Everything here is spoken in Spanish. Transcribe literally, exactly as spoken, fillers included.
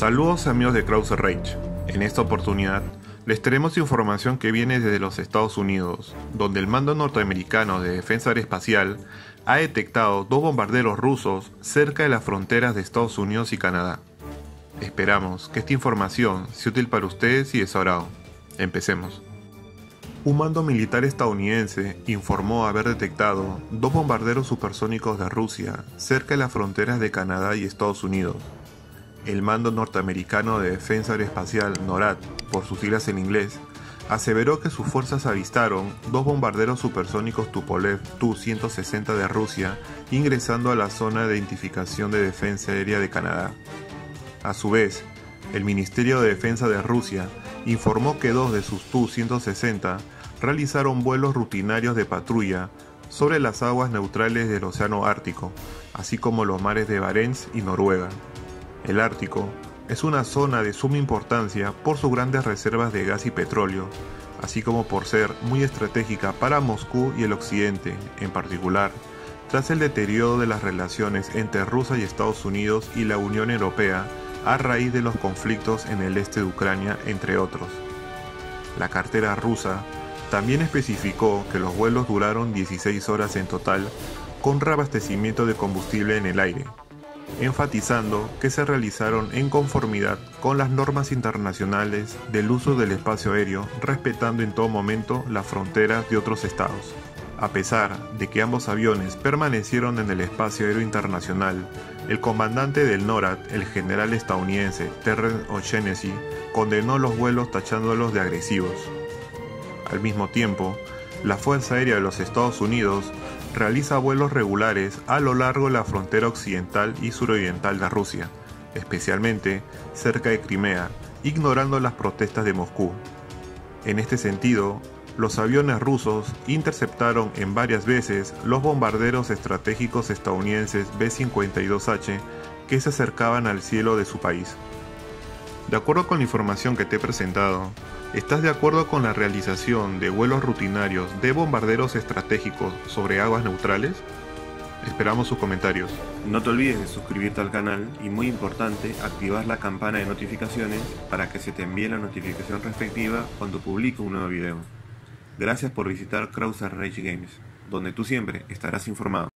Saludos amigos de Krauser Rage. En esta oportunidad les traemos información que viene desde los Estados Unidos, donde el Mando Norteamericano de Defensa Aeroespacial ha detectado dos bombarderos rusos cerca de las fronteras de Estados Unidos y Canadá. Esperamos que esta información sea útil para ustedes y de su agrado. Empecemos. Un mando militar estadounidense informó haber detectado dos bombarderos supersónicos de Rusia cerca de las fronteras de Canadá y Estados Unidos. El Mando Norteamericano de Defensa Aeroespacial, NORAD, por sus siglas en inglés, aseveró que sus fuerzas avistaron dos bombarderos supersónicos Tupolev Tu ciento sesenta de Rusia ingresando a la zona de identificación de defensa aérea de Canadá. A su vez, el Ministerio de Defensa de Rusia informó que dos de sus Tu ciento sesenta realizaron vuelos rutinarios de patrulla sobre las aguas neutrales del Océano Ártico, así como los mares de Barents y Noruega. El Ártico es una zona de suma importancia por sus grandes reservas de gas y petróleo, así como por ser muy estratégica para Moscú y el Occidente, en particular, tras el deterioro de las relaciones entre Rusia y Estados Unidos y la Unión Europea a raíz de los conflictos en el este de Ucrania, entre otros. La cartera rusa también especificó que los vuelos duraron dieciséis horas en total, con reabastecimiento de combustible en el aire, enfatizando que se realizaron en conformidad con las normas internacionales del uso del espacio aéreo, respetando en todo momento las fronteras de otros estados. A pesar de que ambos aviones permanecieron en el espacio aéreo internacional, el comandante del NORAD, el general estadounidense Terrence O'Shannessy, condenó los vuelos tachándolos de agresivos. Al mismo tiempo, la Fuerza Aérea de los Estados Unidos realiza vuelos regulares a lo largo de la frontera occidental y suroriental de Rusia, especialmente cerca de Crimea, ignorando las protestas de Moscú. En este sentido, los aviones rusos interceptaron en varias veces los bombarderos estratégicos estadounidenses B cincuenta y dos H que se acercaban al cielo de su país. De acuerdo con la información que te he presentado, ¿estás de acuerdo con la realización de vuelos rutinarios de bombarderos estratégicos sobre aguas neutrales? Esperamos sus comentarios. No te olvides de suscribirte al canal y, muy importante, activar la campana de notificaciones para que se te envíe la notificación respectiva cuando publique un nuevo video. Gracias por visitar Krauser Rage Games, donde tú siempre estarás informado.